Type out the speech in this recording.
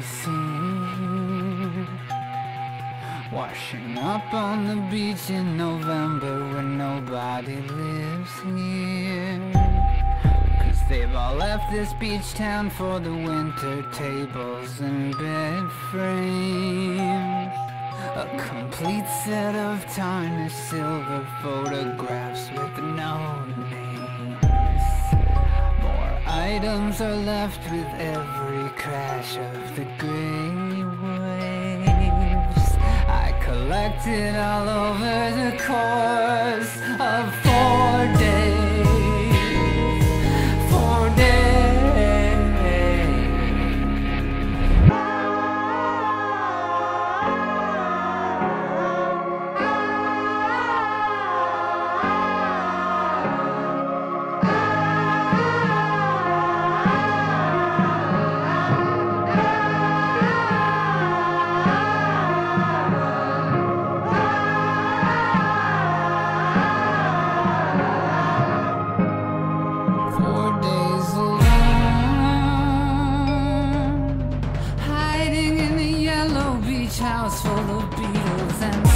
seen washing up on the beach in November when nobody lives here, 'cause they've all left this beach town for the winter tables and bed frames. A complete set of tarnished silver photographs with no names. More items are left with every crash of the gray waves. I collected all over the course of 4 days. 4 days. House full of beetles and